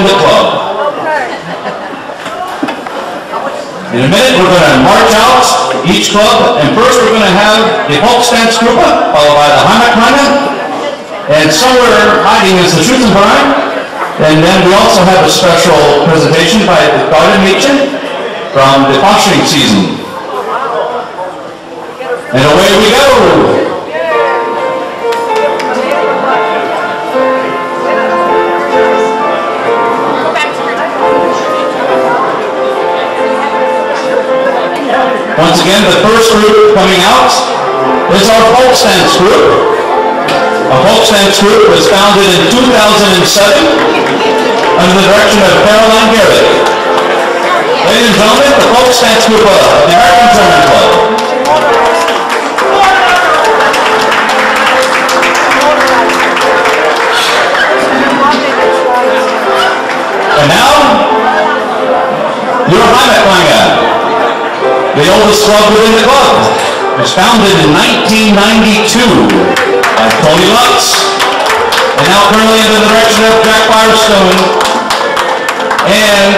the club. In a minute, we're going to march out each club, and first we're going to have the Volksdansgruppe, followed by the Heimatklänge, and somewhere hiding is the Schützenverein, and then we also have a special presentation by the Gartenmädchen from the Fasching season. And away we go! Once again, the first group coming out is our Volksdansgruppe. Our Volksdansgruppe was founded in 2007 under the direction of Caroline Garrett. Ladies and gentlemen, the Volksdansgruppe of the American German Club. And now, your Heimatklänge. The oldest club within the club. It was founded in 1992 by Tony Lutz, and now currently under the direction of Jack Firestone. And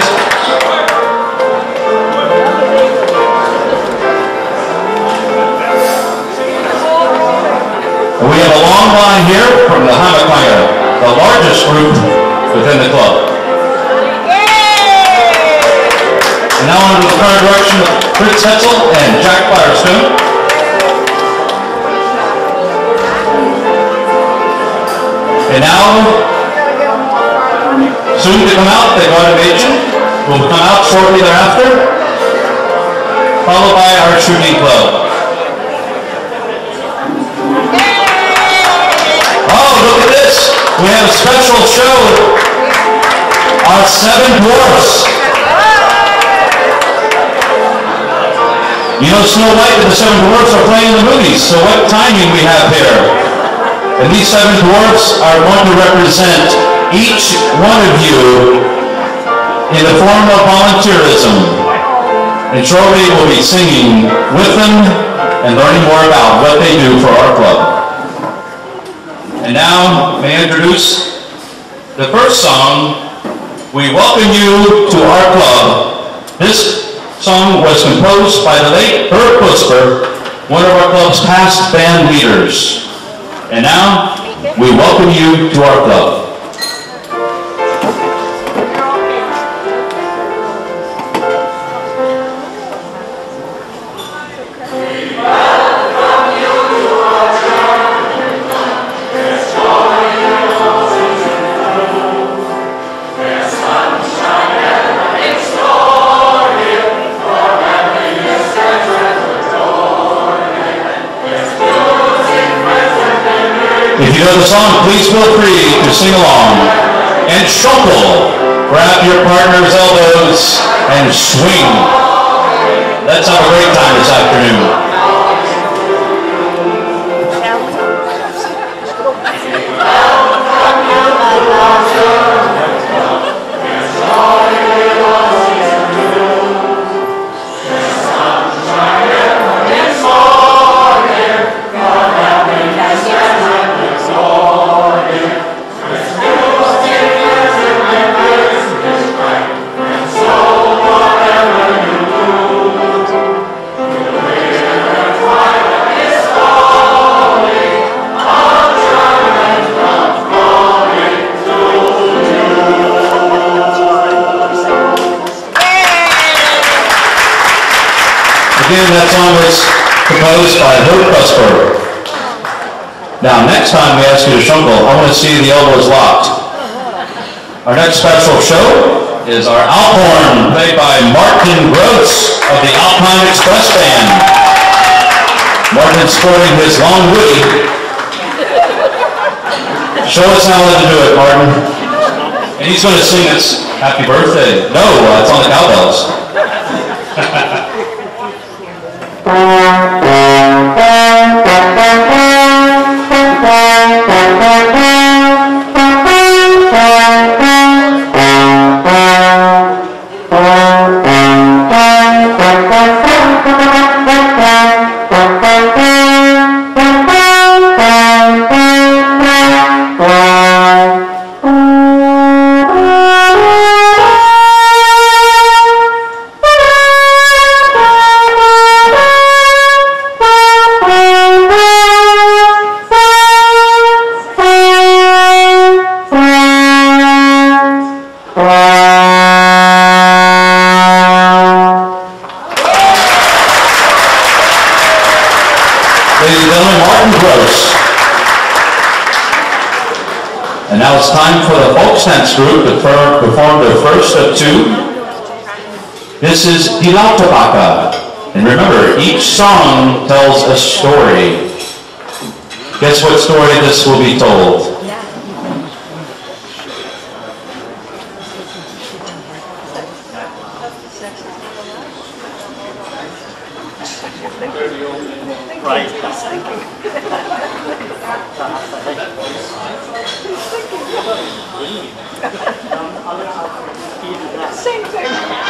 we have a long line here from the Heimatklänge, the largest group within the club. And now under the current direction of Fritz Hetzel and Jack Firestone. And now, soon to come out, the Gartenmädchen will come out shortly thereafter, followed by our shooting club. Oh, look at this! We have a special show. Our 7 dwarfs. You know, Snow White and the 7 dwarfs are playing in the movies, so what timing we have here. And these 7 dwarfs are going to represent each one of you in the form of volunteerism. And shortly we'll be singing with them and learning more about what they do for our club. And now, may I introduce the first song, We Welcome You to Our Club. This song was composed by the late Bert Pusper, one of our club's past band leaders. And now, we welcome you to our club. If you know the song, please feel free to sing along. And shuffle. Grab your partner's elbows and swing. Let's have a great time this afternoon. Again, that song was composed by Bert Pusper. Now, next time we ask you to shuffle, I want to see the elbows locked. Our next special show is our Alphorn, played by Martin Gross of the Alpine Express Band. Martin's sporting his long woody. Show us how to do it, Martin. And he's going to sing us Happy Birthday. No, it's on the cowbells. And now it's time for the folk dance group to perform their first of two. This is Dilaw Tabaka. And remember, each song tells a story. Guess what story this will be told? Same thing.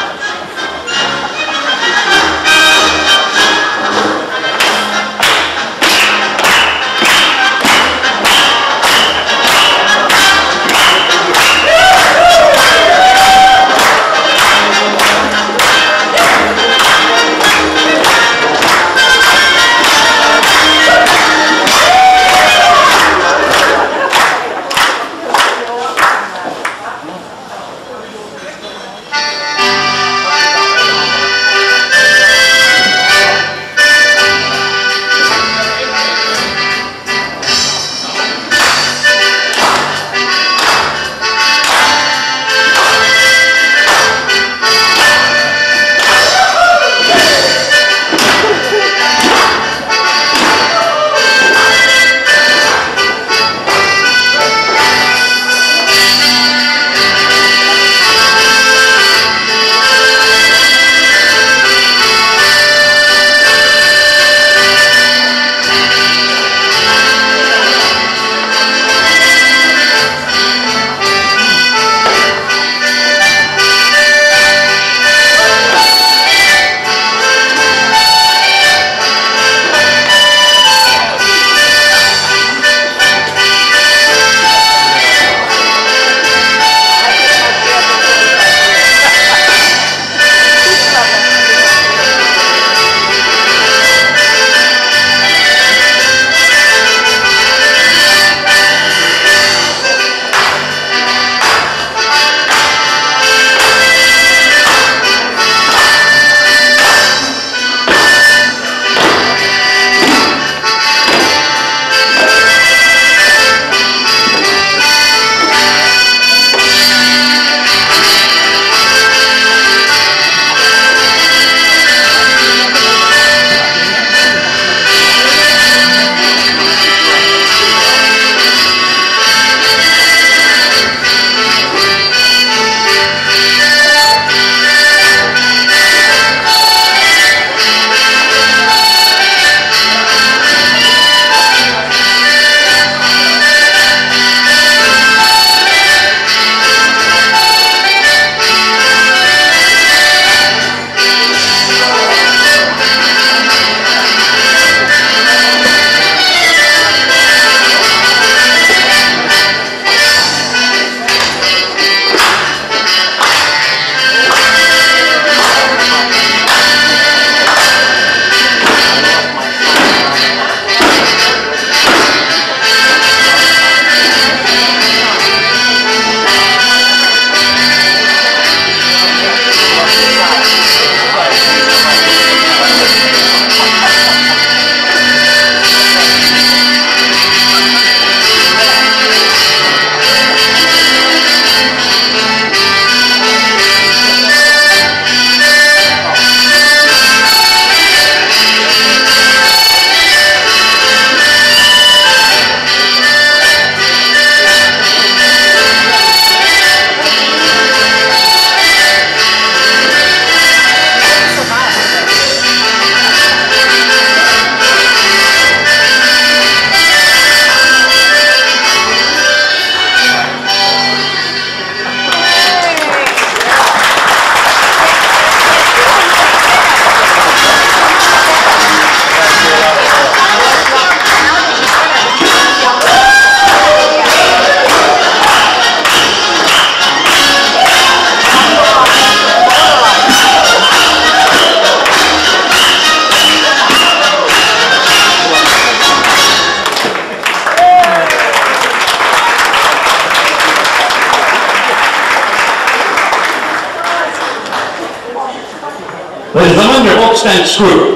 Ladies and gentlemen, your folk dance group.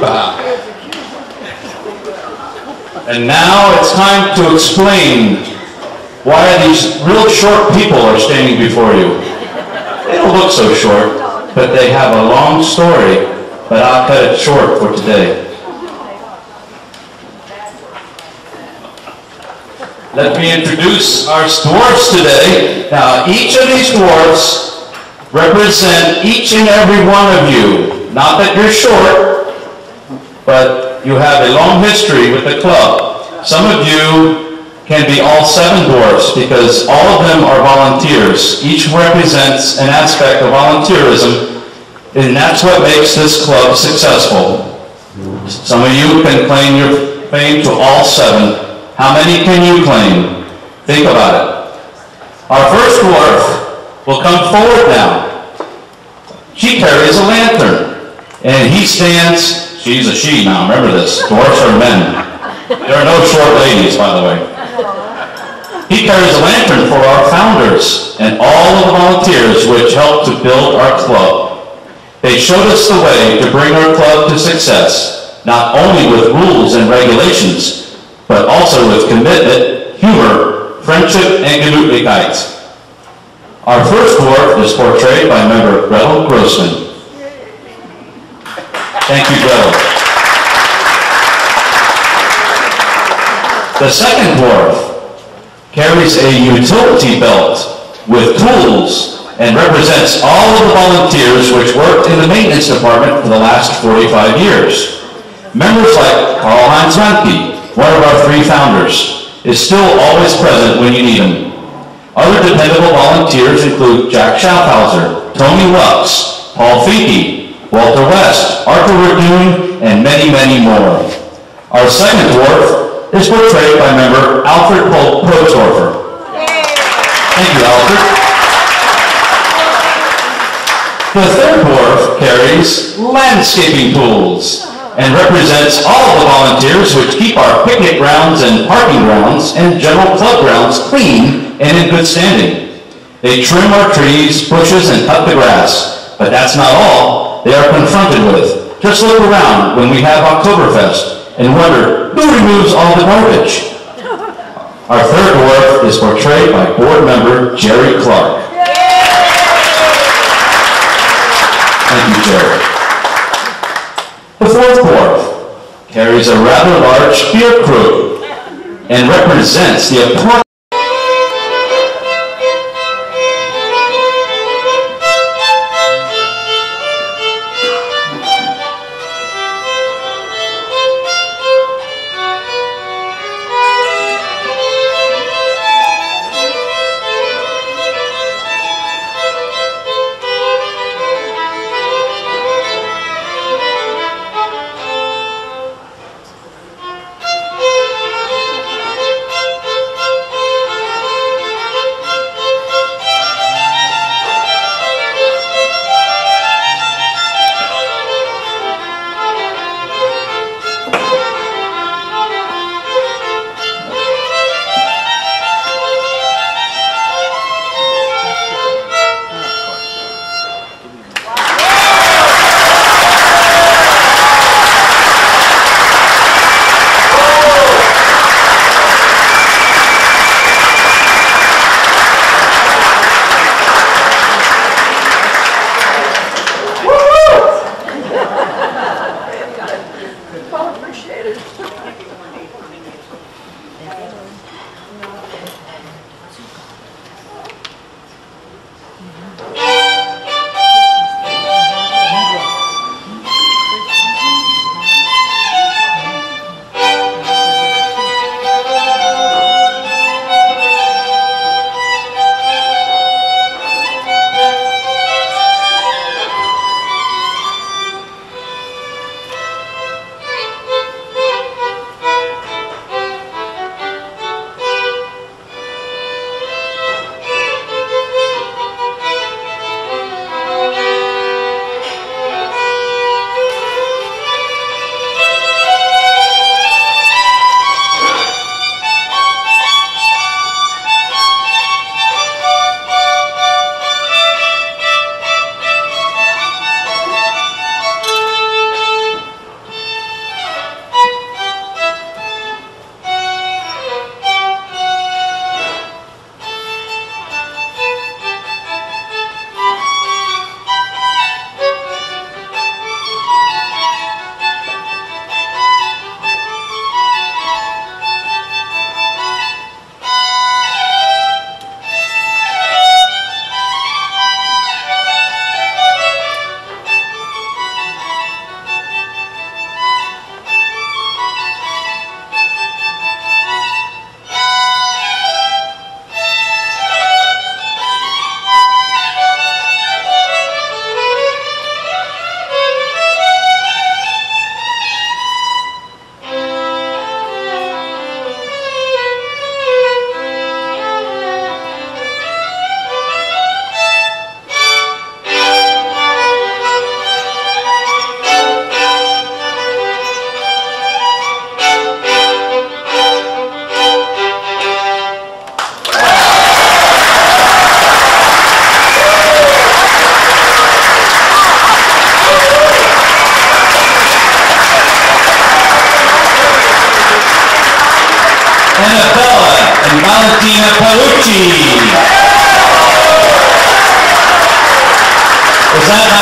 And now it's time to explain why these real short people are standing before you. They don't look so short, but they have a long story, but I'll cut it short for today. Let me introduce our dwarfs today. Now, each of these dwarfs represent each and every one of you. Not that you're short, but you have a long history with the club. Some of you can be all 7 dwarfs because all of them are volunteers. Each represents an aspect of volunteerism, and that's what makes this club successful. Some of you can claim your claim to all 7. How many can you claim? Think about it. Our first dwarf will come forward now. She carries a lantern, and he stands, she's a she now, remember this, dwarfs are men. There are no short ladies, by the way. He carries a lantern for our founders and all of the volunteers which helped to build our club. They showed us the way to bring our club to success, not only with rules and regulations, but also with commitment, humor, friendship, and Gemütlichkeit. Our first dwarf is portrayed by member Gretel Grossman. Thank you, Gretel. The second dwarf carries a utility belt with tools and represents all of the volunteers which worked in the maintenance department for the last 45 years. Members like Karl-Heinz Ranke, one of our 3 founders, is still always present when you need him. Other dependable volunteers include Jack Schaffhauser, Tony Lux, Paul Feeke, Walter West, Arthur Radoon, and many, many more. Our second dwarf is portrayed by member Alfred Protorfer. Thank you, Alfred. The third dwarf carries landscaping tools and represents all of the volunteers which keep our picnic grounds and parking grounds and general club grounds clean and in good standing. They trim our trees, bushes, and cut the grass. But that's not all they are confronted with. Just look around when we have Oktoberfest and wonder, who removes all the garbage? Our third dwarf is portrayed by board member Jerry Clark. Thank you, Jerry. The fourth dwarf carries a rather large beer crew and represents the appropriate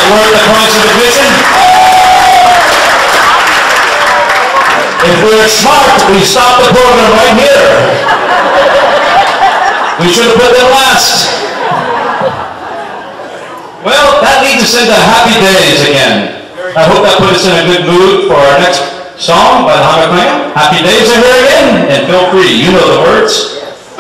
worth the points of admission? If we're smart, we stop the program right here. We should have put them last. Well, that leads us into Happy Days again. I hope that put us in a good mood for our next song by the Hamaclan. Happy Days are here again, and feel free, you know the words.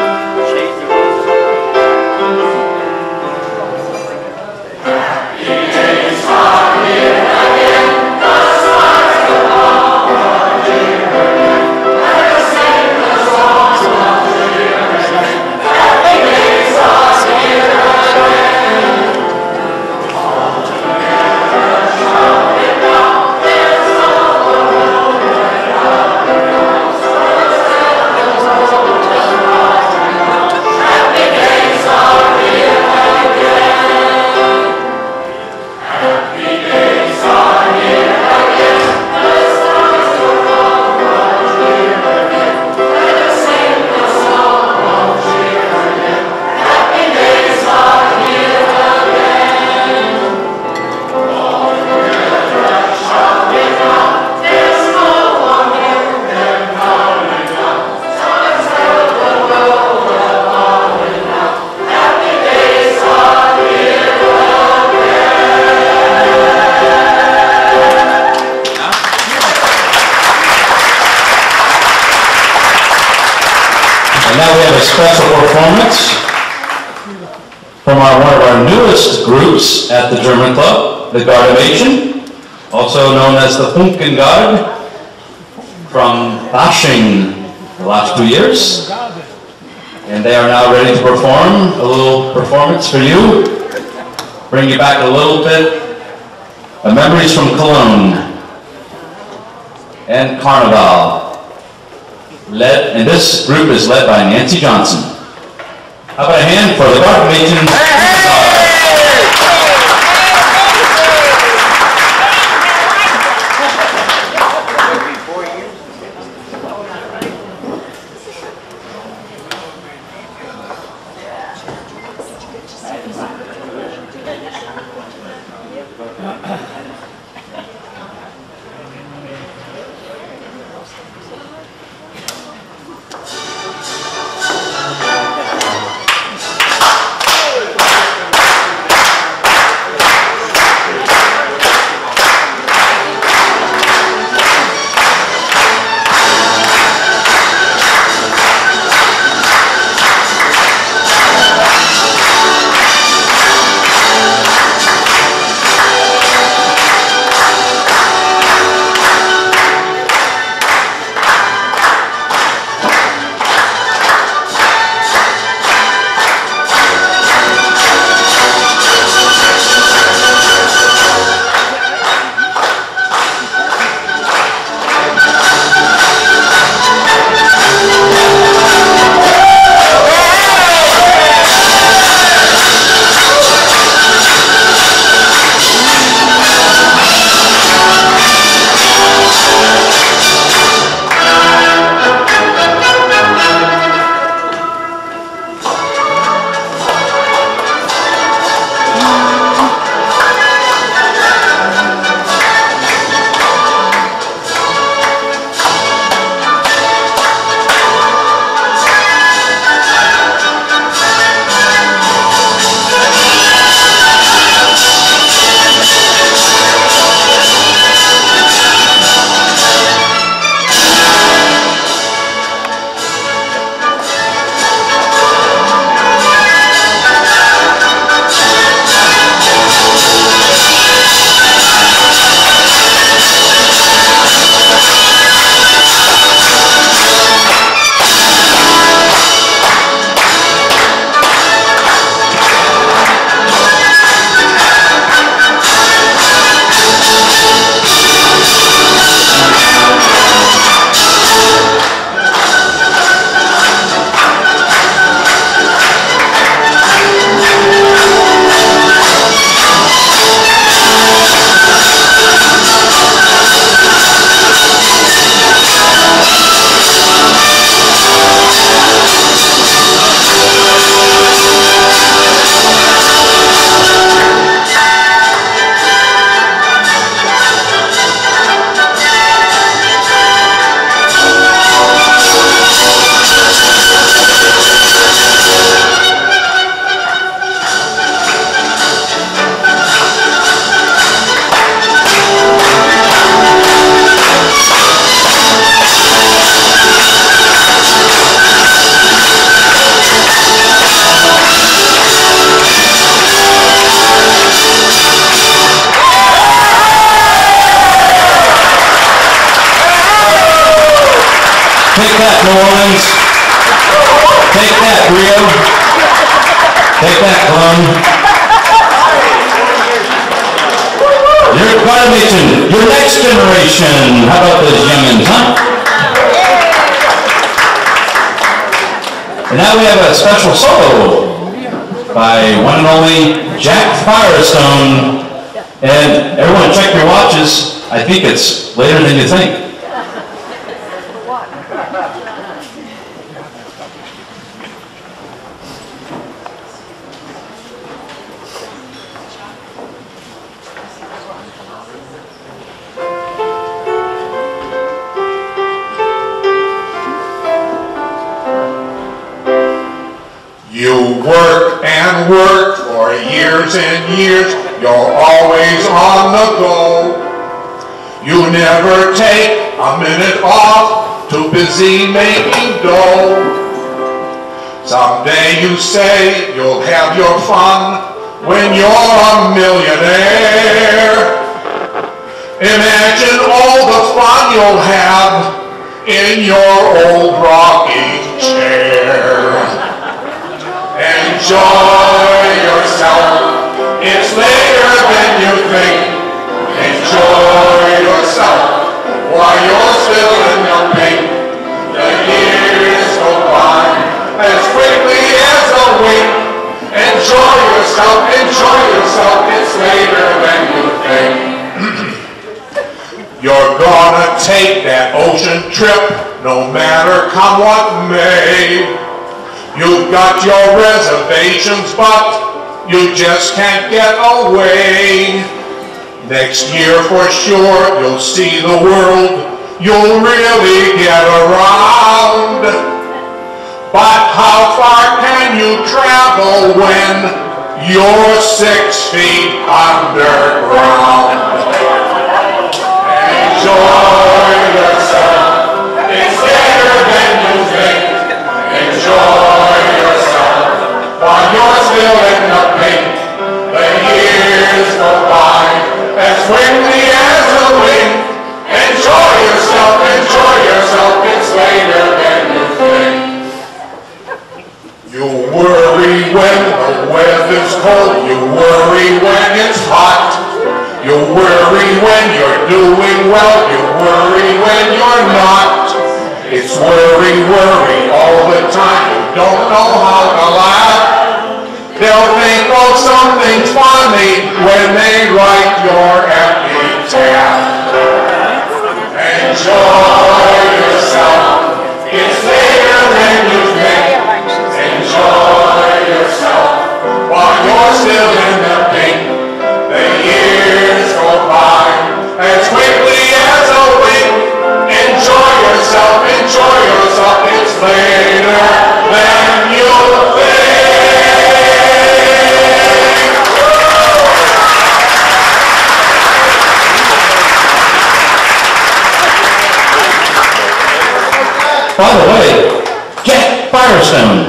Now we have a special performance from one of our newest groups at the German Club, the Gardemation, also known as the Funkengard, from Bashing the last 2 years. And they are now ready to perform a little performance for you, bring you back a little bit of memories from Cologne and Carnival. And this group is led by Nancy Johnson. How about a hand for the Gardemation? that, New Orleans. Take that, Rio. Take that, Cologne. Your Carnation, your next generation. How about those youngins, huh? And now we have a special solo by one and only Jack Firestone. And everyone check your watches. I think it's later than you think. You work and work for years and years. You're always on the go. You never take a minute off, too busy making dough. Someday you say you'll have your fun when you're a millionaire. Imagine all the fun you'll have in your old rocking chair. Enjoy yourself, it's later than you think. Enjoy yourself while you're still in the pink. The years go by as quickly as a wink. Enjoy yourself, it's later than you think. You're gonna take that ocean trip, no matter come what may. You've got your reservations, but you just can't get away. Next year for sure, you'll see the world, you'll really get around. But how far can you travel when you're 6 feet underground? Enjoy yourself, it's later than you think. Enjoy yourself while you're still in the pink. The years go by as quickly as a wink. Enjoy yourself, it's later than you think. You worry when the weather's cold, you worry when it's hot. You worry when you're doing well, you worry when you're not. It's worry, worry all the time, you don't know how to laugh. They'll think, oh, something's funny when they write your epitaph. Enjoy yourself, it's later than you think. Enjoy yourself while you're still in the pink. The years go by as quickly as a wink. Enjoy yourself, it's later than you think. By the way, Jack Firestone.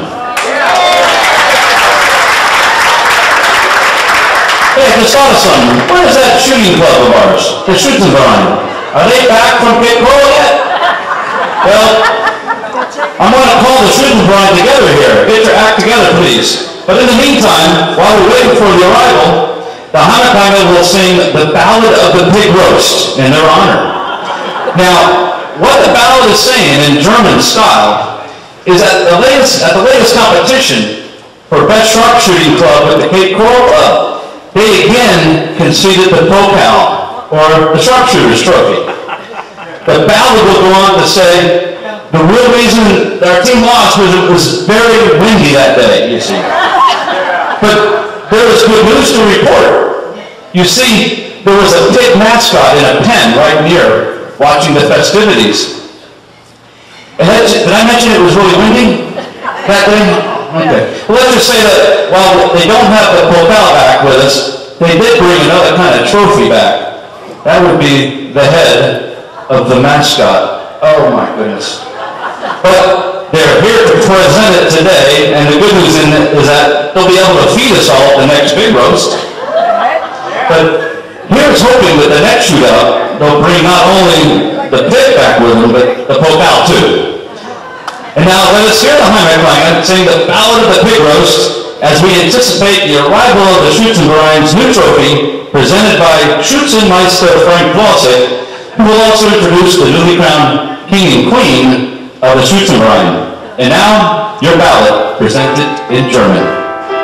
Hey, I just thought of something. Where's that shooting club of ours? The Schützenverein. Are they back from Cape Coral yet? Well, I'm going to call the Schützenverein together here. Get your act together, please. But in the meantime, while we're waiting for the arrival, the Hanukkah will sing the Ballad of the Pig Roast in their honor. Now, what the ballad is saying in German style is that at the latest competition for Best Sharpshooting Club at the Cape Coral Club, they again conceded the Pokal, or the Sharpshooter's Trophy. The ballad will go on to say, the real reason our team lost was it was very windy that day, you see. But there was good news to report. You see, there was a pig mascot in a pen right near, watching the festivities. Did I mention it was really windy that day? Okay. Well, let's just say that while they don't have the Pokal back with us, they did bring another kind of trophy back. That would be the head of the mascot. Oh my goodness. But they're here to present it today, and the good news is that they'll be able to feed us all at the next big roast. But here's hoping that the next shootout, they'll bring not only the pig back with them, but the Pokal too. And now let us hear the Heimatklänge sing the Ballad of the Pig Roast as we anticipate the arrival of the Schützenverein's new trophy presented by Schützenmeister Frank Vlasic, who will also introduce the newly crowned King and Queen of the Schützenverein. And now, your ballad presented in German.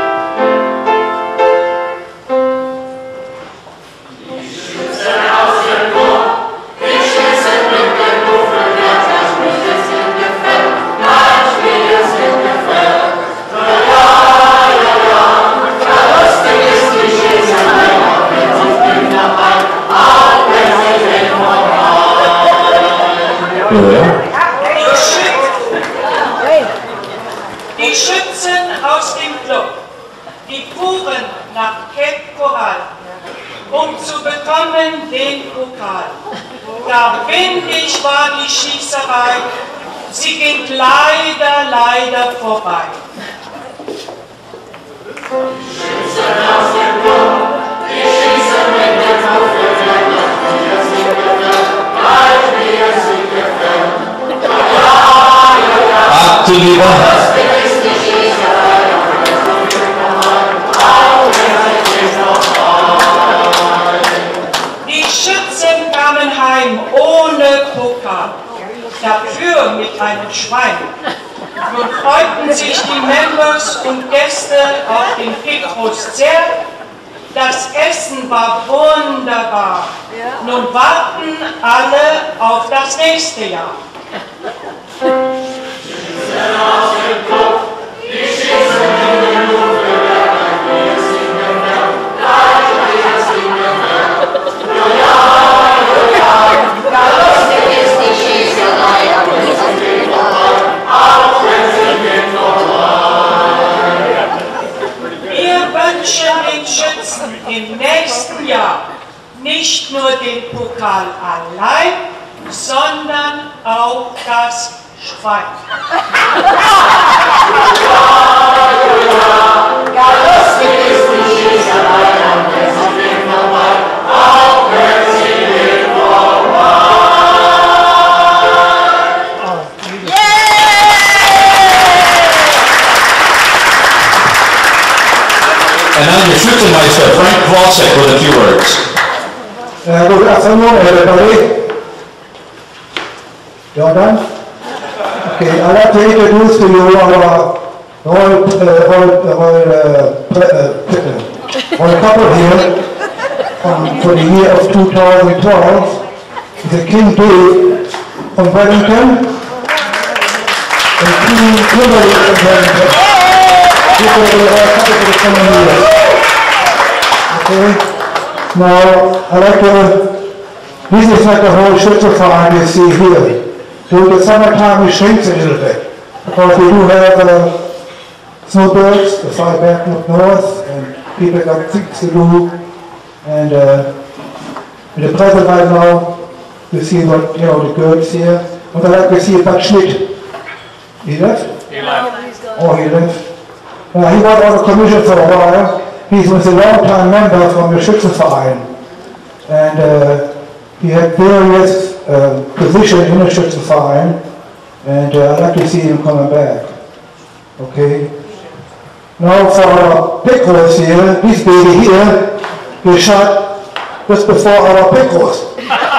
Die Schützen aus dem Club, die fuhren nach Cape Coral, um zu bekommen den Pokal. Gar windig war die Schießerei, sie ging leider vorbei. Schützen aus dem Club, die schießen mit dem Kopf, to the one. Die Schützen kamen heim ohne Pokal, dafür mit einem Schwein. Nun freuten sich die Members und Gäste auf den Pickroast sehr. Das Essen war wunderbar. Nun warten alle auf das nächste Jahr. Wir wünschen den Schützen im nächsten Jahr nicht nur den Pokal allein, sondern auch das Schwein. Gar lustig ist die Schießerei, und es ist nicht vorbei, auch wenn sie nicht vorbei. And now the Schützenmeister, Frank Vlasic, with a few words. Good afternoon, everybody. You all done? Okay, I'd like to introduce to you our couple here for the year of 2012. It's King Dave from Wellington and Queen Kimberly from Wellington. These are the couple for the coming year. Okay? Now, I'd like to, this is like the whole Schützenverein you see here. During the summertime it shrinks a little bit, because we do have snowbirds, the fly back up north, and people got things to do. And in the present right now, you see what, you know, the girls here. But I'd like to see Bud Schmidt. He left? He left. Oh, he left. He was on the commission for a while. He was a long-time member from the Schützenverein. And he had various positions in the Schützenverein. And I'd like to see him coming back. Okay? Now for our pig roast here, this baby here, we shot just before our pig roast.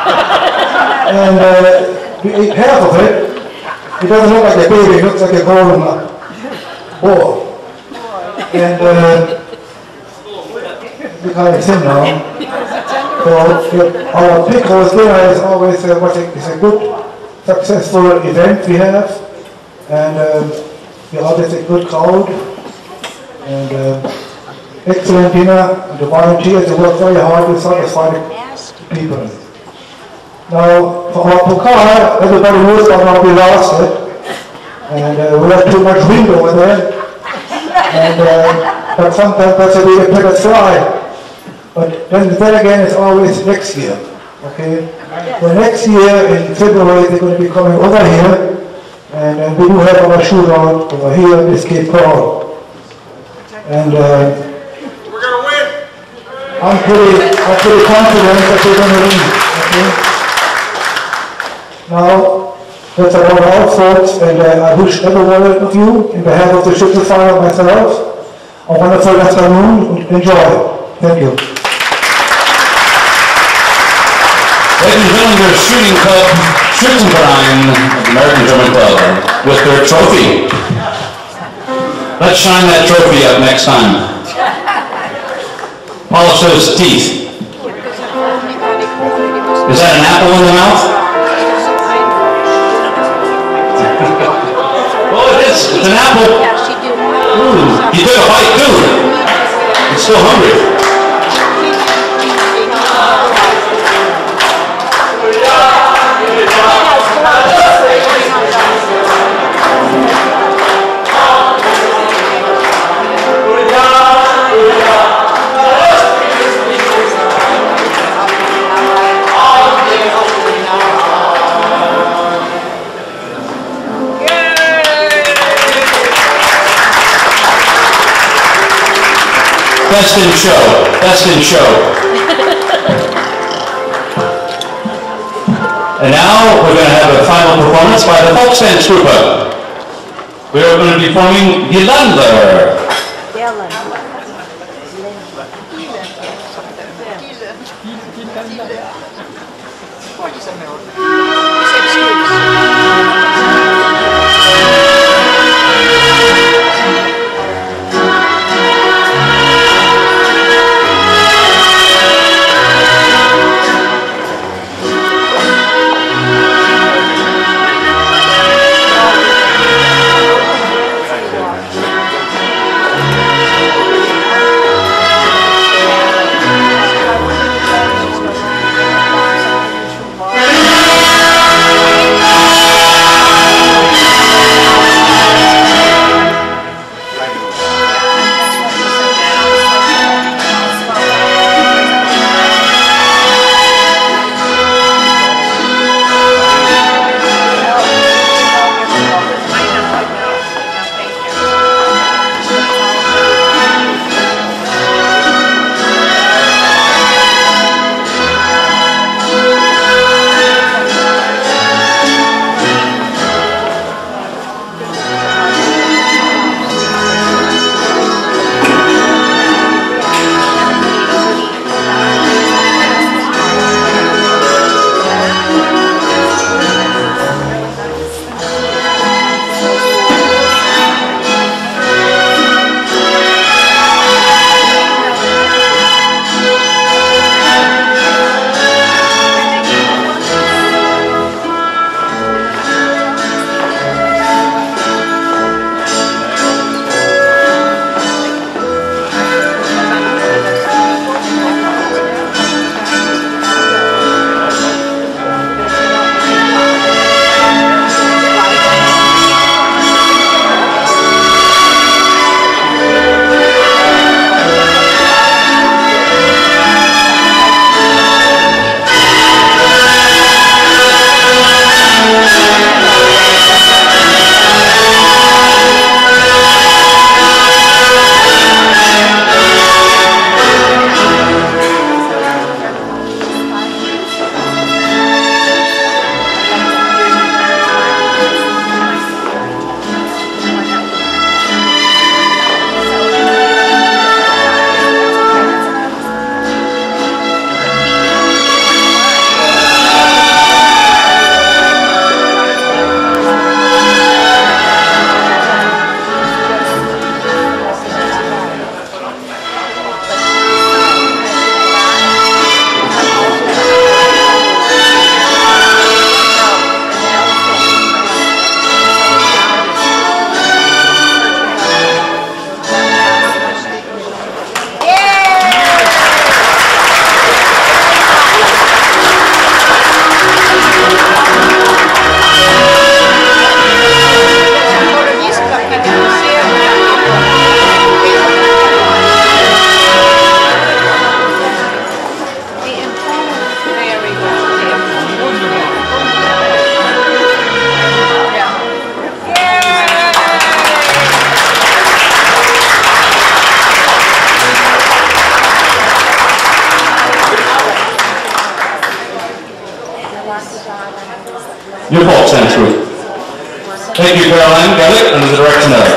And we ate half of it. It doesn't look like a baby, it looks like a golden boar. And because it's in now. So our pig roast dinner is always it's a good, successful event we have. And we always a good crowd. And excellent dinner. And the volunteers, they work very hard to satisfy the people. Now, for our pokal, everybody knows that now we lost it. And we have too much wind over there. And, but sometimes that's a way to put us fly. But then again, it's always next year. Okay? So next year, in February, they're going to be coming over here. And we do have our shootout over here in this Cape Coral. And We're going to win. I'm pretty confident that we're going to win. Okay? Now, That's our all, folks, and I wish every one of you, in behalf of the Shooter Fire and myself, a wonderful afternoon and enjoy. Thank you. Ladies and gentlemen, their shooting club, Schützenverein of the American German Club, with their trophy. Let's shine that trophy up next time. Polish those teeth. Is that an apple in the mouth? Oh, it is. It's an apple. Ooh, you took a bite too. You're still hungry. Best in show, best in show. And now we're going to have a final performance by the Volksdance-Gruppe. We're going to be performing Die Landler. your folk dance group. Thank you, Caroline Gallick, under the direction of.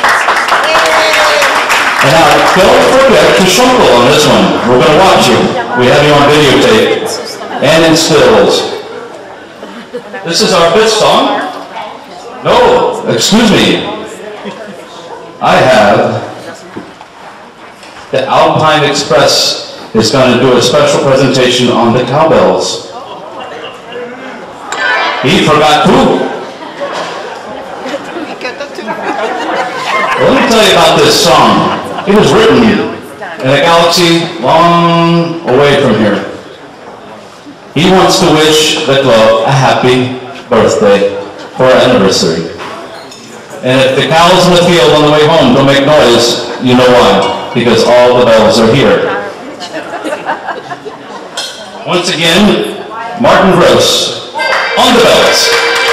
And now, don't forget to shungle on this one. We're going to watch you. We have you on videotape and in stills. This is our fifth song. No, excuse me. I have the Alpine Express is going to do a special presentation on the cowbells. He forgot too. Well, let me tell you about this song. It was written in a galaxy long away from here. He wants to wish the club a happy birthday for our anniversary. And if the cows in the field on the way home don't make noise, you know why. Because all the bells are here. Once again, Martin Gross on the bells.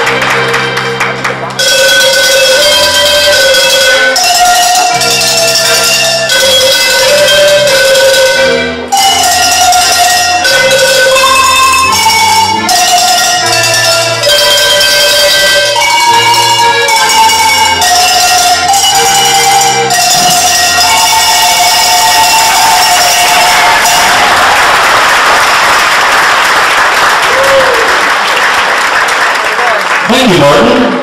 Thank you, Martin.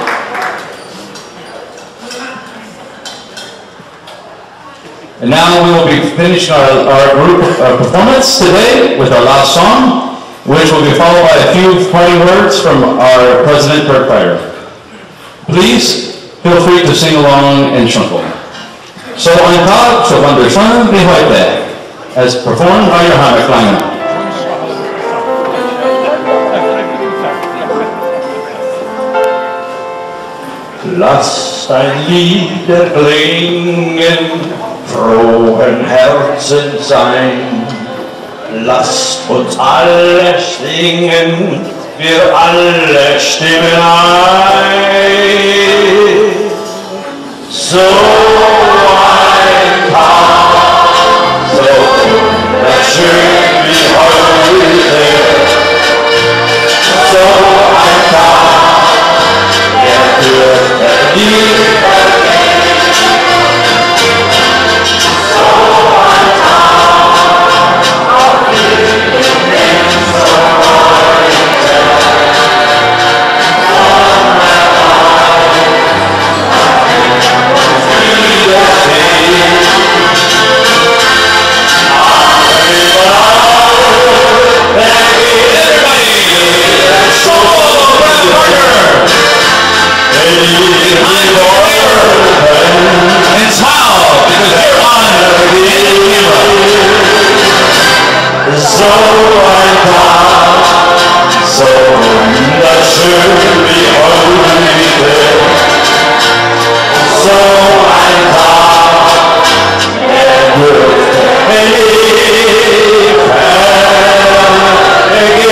And now we will be finishing our group performance today with our last song, which will be followed by a few parting words from our president, Kurt Pryor. Please feel free to sing along and shunkle. So ein Tag zur Wanderschön wie heute, as performed by your Heimatklänge. Lasst ein Lieder klingen, frohen Herzen sein. Lasst uns alle singen, wir alle stimmen ein. So ein Tag, so wunderschön wie heute. So ein Tag, der wird nie vergehen. So ein Tag, auf jeden so heute. And smile, because you're on the camera. So ein Tag, so wunderschön wie heute. So ein Tag, der wird nie vergehen.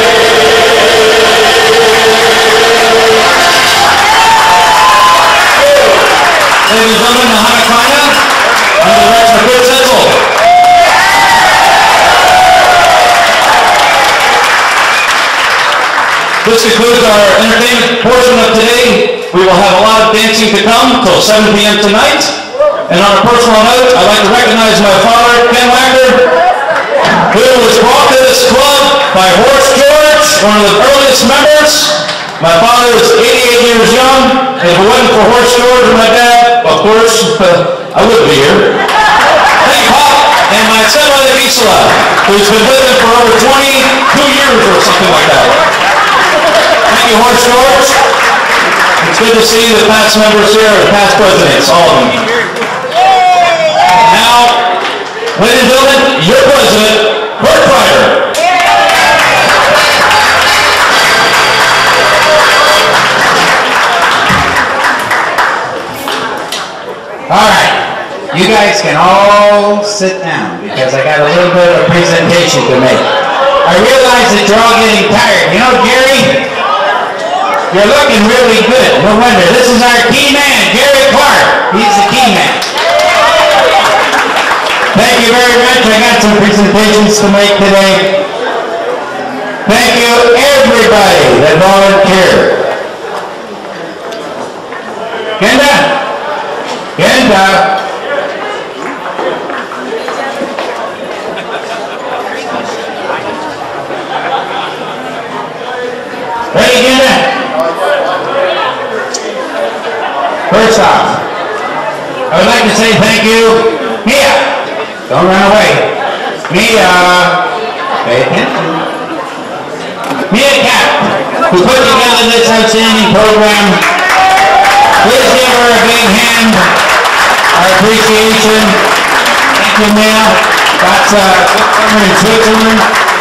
Ladies and gentlemen, the Heimatklänge, under the direction of Kurt Zetzel. This concludes our entertainment portion of today. We will have a lot of dancing to come till 7 p.m. tonight. And on a personal note, I'd like to recognize my father, Ken Wacker, who was brought to this club by Horst George, one of the earliest members. My father is 88 years young, and if it wasn't for Horst George and my dad, of course, I wouldn't be here. Thank Pop and my stepmother Gisela, who's been with him for over 22 years or something like that. Thank you, Horst George. It's good to see the past members here, the past presidents, all of them. Now, ladies and gentlemen, your president, Kurt Pryor. All right, you guys can all sit down because I got a little bit of a presentation to make. I realize that you're all getting tired. You know, Gary, you're looking really good. No wonder. This is our key man, Gary Clark. He's the key man. Thank you very much. I got some presentations to make today. Thank you, everybody that volunteered. Kenda? Kenda? Ready, Kenda? First off, I would like to say thank you, Mia. Don't run away. Mia, pay attention. Mia Cap, who put together this outstanding program. Please give her a big hand. Our appreciation. Thank you, Mia. That's summer in Switzerland.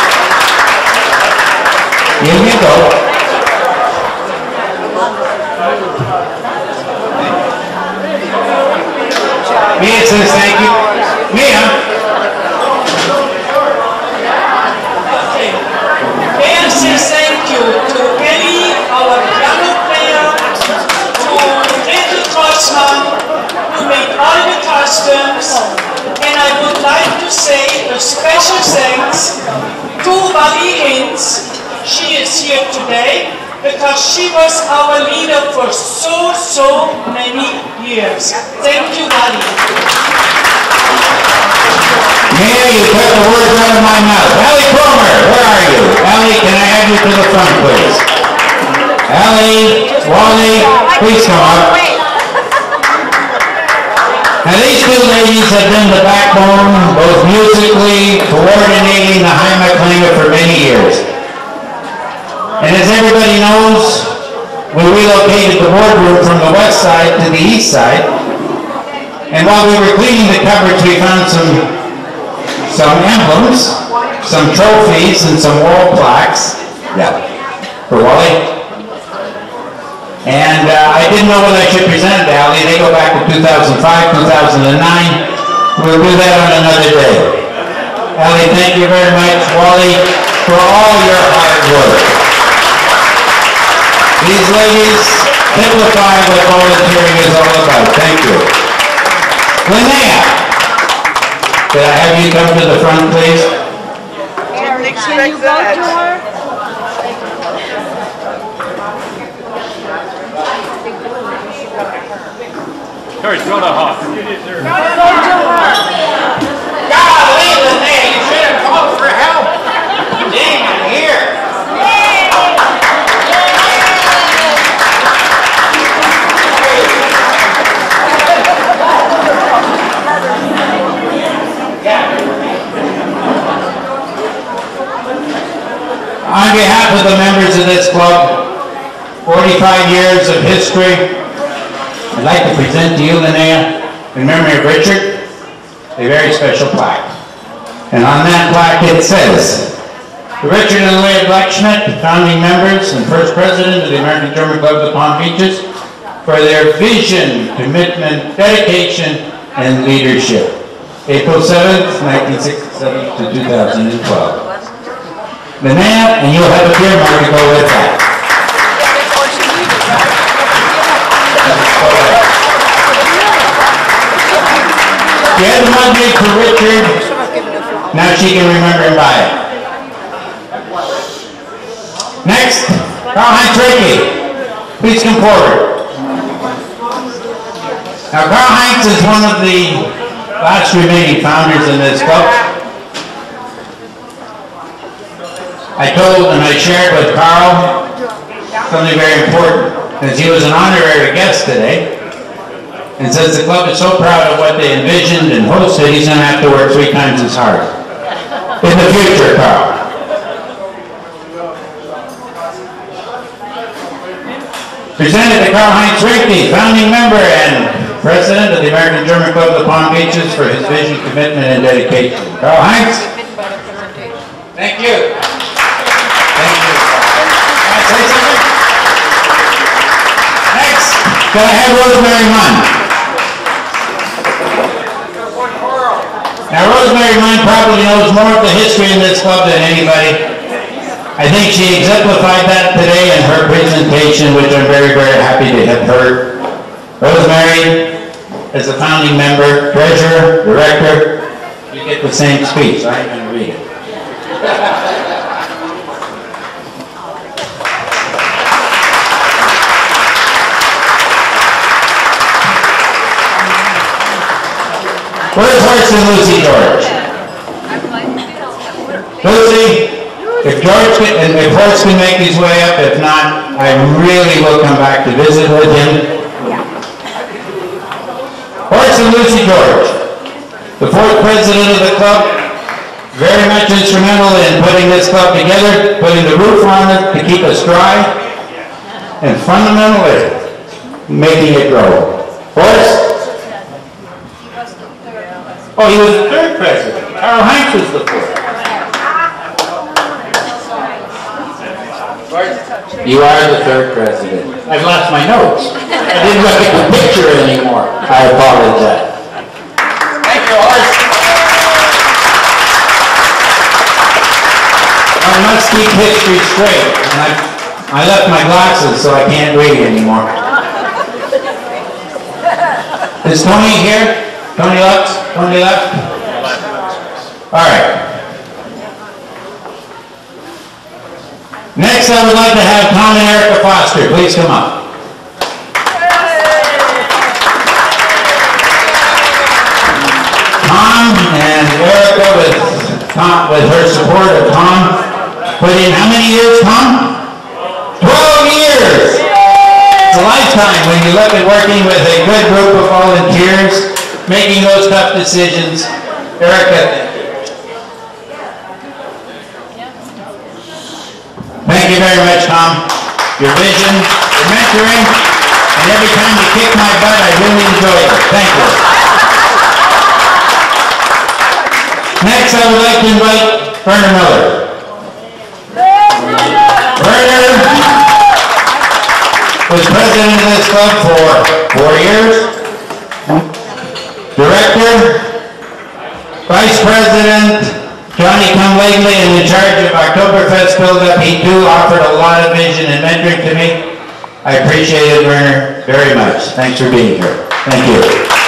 Here you go. Mia says thank you. Mia. Mia says thank you to Kelly, our piano player, to Gretel Trossmann, who made all the costumes, and I would like to say a special thanks to Vali Hinz. She is here today because she was our leader for so many years. Thank you, Vali. Mia, you took the words out of my mouth. Allie Cromer, where are you? Allie, can I have you to the front, please? Allie, Wally, please come up. Now these two ladies have been the backbone, both musically, coordinating the Heimatklänge for many years. And as everybody knows, we relocated the boardroom from the west side to the east side. And while we were cleaning the cupboards, we found some emblems, some trophies, and some wall plaques. Yeah. For Wally. And I didn't know whether I should present it to Allie. They go back to 2005, 2009. We'll do that on another day. Allie, thank you very much. Wally, for all your hard work. These ladies typify what volunteering is all about. Thank you. Linnea, could I have you come to the front, please? Can you go to her? Sorry, go to Hawk. Golly, Linnea, you should have called for help. Dang, I'm here. On behalf of the members of this club, 45 years of history, I'd like to present to you, Linnea, in memory of Richard, a very special plaque. And on that plaque it says, to Richard and Linnea Blackschmidt, founding members and first president of the American German Club of the Palm Beaches, for their vision, commitment, dedication, and leadership. April 7th, 1967 to 2012. Linnea, and you'll have a beer mug to go with that. You had the mug made for Richard. Now she can remember and buy it. Next, Karl-Heinz Reicke. Please come forward. Now Karl-Heinz is one of the last remaining founders in this club. I told and I shared with Carl something very important, because he was an honorary guest today. And since the club is so proud of what they envisioned and hosted, he's going to have to work 3 times as hard in the future, Carl. Presented to Karl-Heinz Reicke, founding member and president of the American German Club of the Palm Beaches, for his vision, commitment, and dedication. Karl-Heinz. Thank you. Thank you. Can I say something? Next, can I have Rosemary Munn? Now, Rosemary Munn probably knows more of the history in this club than anybody. I think she exemplified that today in her presentation, which I'm very, very happy to have heard. Rosemary, as a founding member, treasurer, director, you get the same speech. I ain't going to read it. Where's Horse and Lucy George? Lucy, if Horse can make his way up, if not, I really will come back to visit with him. Horse and Lucy George, the 4th president of the club, very much instrumental in putting this club together, putting the roof on it to keep us dry, and fundamentally making it grow. Horse? Oh, he was the 3rd president. Karl Heinz was the 4th. You are the 3rd president. I've lost my notes. I didn't look at the picture anymore. I apologize. Thank you, Horse. I must keep history straight, and I left my glasses, so I can't read anymore. Is Tony here? Tony left? Tony left? All right. Next, I would like to have Tom and Erica Foster. Please come up. Tom and Erica, with her support of Tom, put in how many years, Tom? 12 years! It's a lifetime when you look at working with a good group of volunteers, making those tough decisions. Erica, thank you very much, Tom. Your vision, your mentoring, and every time you kick my butt, I really enjoy it. Thank you. Next, I would like to invite Werner Miller. Werner was president of this club for 4 years. Director, Vice President, Johnny Come Lately, and in charge of Oktoberfest build-up. He too offered a lot of vision and mentoring to me. I appreciate it, Werner, very much. Thanks for being here. Thank you.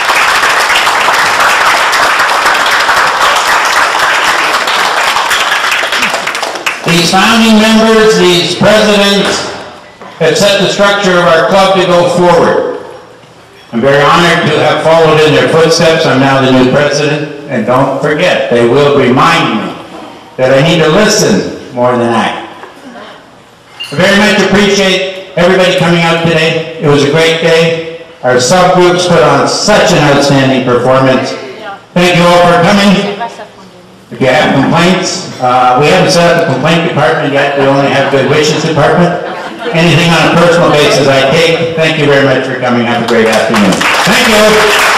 These founding members, these presidents, have set the structure of our club to go forward. I'm very honored to have followed in their footsteps. I'm now the new president. And don't forget, they will remind me that I need to listen more than act. I very much appreciate everybody coming out today. It was a great day. Our subgroups put on such an outstanding performance. Thank you all for coming. If you have complaints, we haven't set up a complaint department yet. We only have good wishes department. Anything on a personal basis I take. Thank you very much for coming. Have a great afternoon. Thank you.